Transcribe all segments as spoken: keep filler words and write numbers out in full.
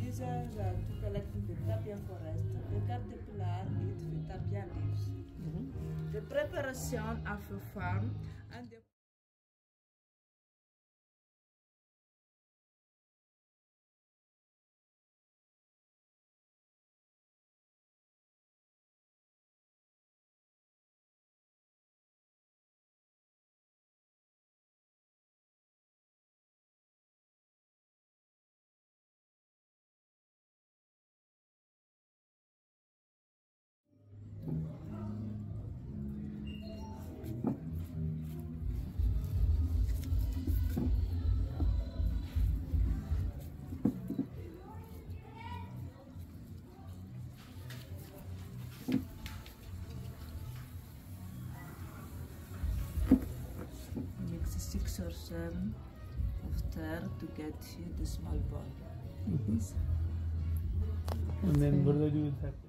uses uh, to collect the tapia forest. The caterpillar eats the tapia leaves. Mm-hmm. The preparation of a farm and the six or seven of there to get you the small ball. Mm-hmm. And then what do they do with that?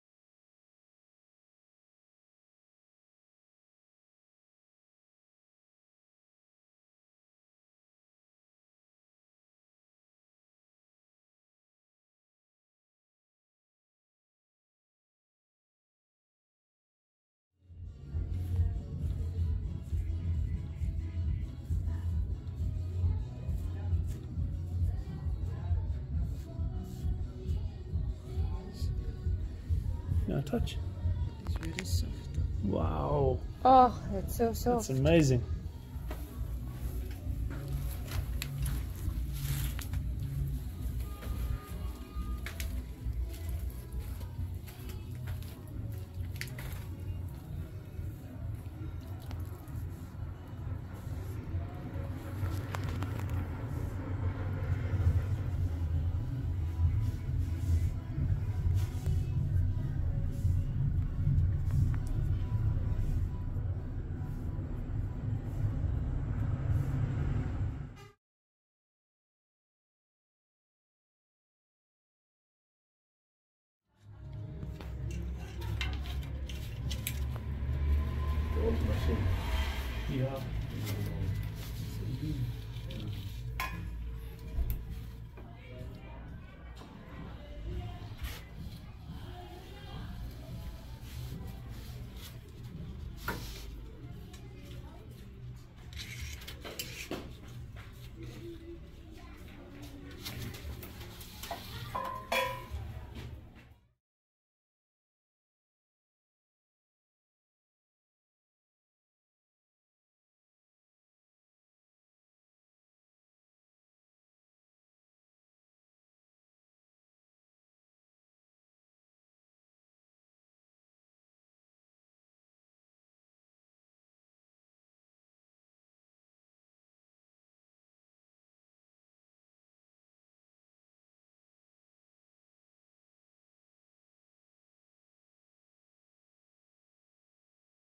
Now touch. It's very soft. Wow. Oh, it's so soft. That's amazing. Yeah.